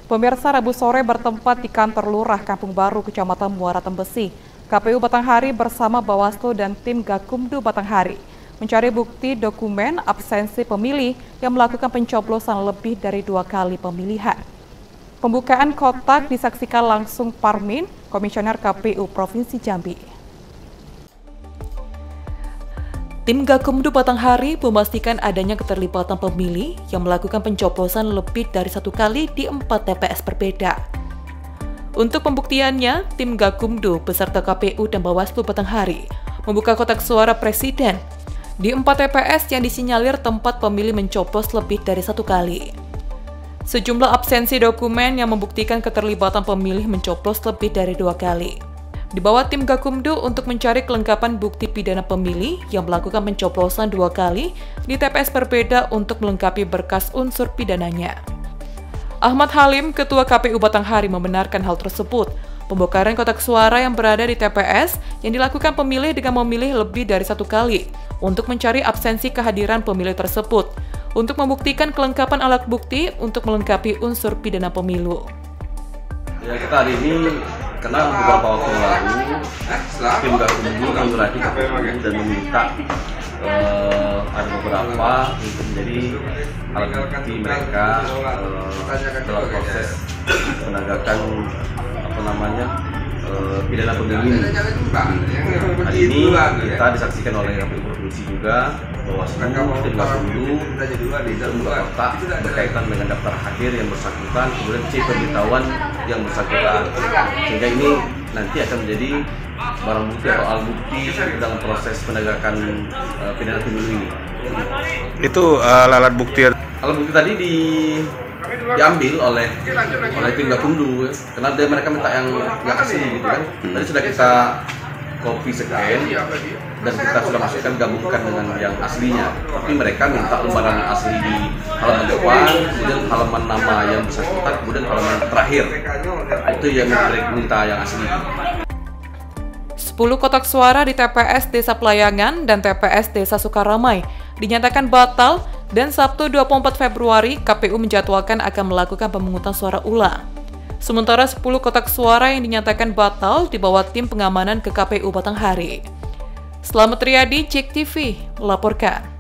Pemirsa, Rabu sore bertempat di kantor Lurah Kampung Baru, Kecamatan Muara Tembesi. KPU Batanghari bersama Bawaslu dan tim Gakumdu Batanghari mencari bukti dokumen absensi pemilih yang melakukan pencoblosan lebih dari 2 kali pemilihan. Pembukaan kotak disaksikan langsung Parmin, Komisioner KPU Provinsi Jambi. Tim Gakumdu Batanghari memastikan adanya keterlibatan pemilih yang melakukan pencoblosan lebih dari 1 kali di 4 TPS berbeda. Untuk pembuktiannya, tim Gakumdu beserta KPU dan Bawaslu Batanghari membuka kotak suara presiden di 4 TPS yang disinyalir tempat pemilih mencoblos lebih dari 1 kali. Sejumlah absensi dokumen yang membuktikan keterlibatan pemilih mencoblos lebih dari 2 kali dibawa tim Gakumdu untuk mencari kelengkapan bukti pidana pemilih yang melakukan pencoblosan 2 kali di TPS berbeda untuk melengkapi berkas unsur pidananya. Ahmad Halim, Ketua KPU Batanghari, membenarkan hal tersebut. Pembongkaran kotak suara yang berada di TPS yang dilakukan pemilih dengan memilih lebih dari 1 kali untuk mencari absensi kehadiran pemilih tersebut untuk membuktikan kelengkapan alat bukti untuk melengkapi unsur pidana pemilu. Ya, kita hari ini karena beberapa waktu lalu tim Gakumdu menurati KPU dan meminta ada beberapa untuk menjadi alat bukti mereka dalam proses penegakan pidana pemilu. Hari ini kita disaksikan oleh KPU Provinsi juga bahwa semua tim Gakumdu membuka kotak berkaitan dengan daftar hadir yang bersangkutan, kemudian C pemberitahuan yang bersangkutan, sehingga ini nanti akan menjadi barang bukti atau alat bukti dalam proses penegakan pidana pemilu ini. Itu alat bukti. Alat bukti tadi diambil oleh tim Gakumdu, karena mereka minta yang nggak asli gitu kan. Tadi sudah kita copy scan dan kita sudah masukkan gabungkan dengan yang aslinya. Tapi mereka minta lembaran asli di halaman depan, kemudian halaman nama yang bersangkutan, kemudian halaman terakhir. Itu yang mereka minta yang asli. 10 kotak suara di TPS Desa Pelayangan dan TPS Desa Sukaramai dinyatakan batal dan Sabtu 24 Februari KPU menjadwalkan akan melakukan pemungutan suara ulang. Sementara 10 kotak suara yang dinyatakan batal dibawa tim pengamanan ke KPU Batanghari. Selamat Riyadi, JEK TV melaporkan.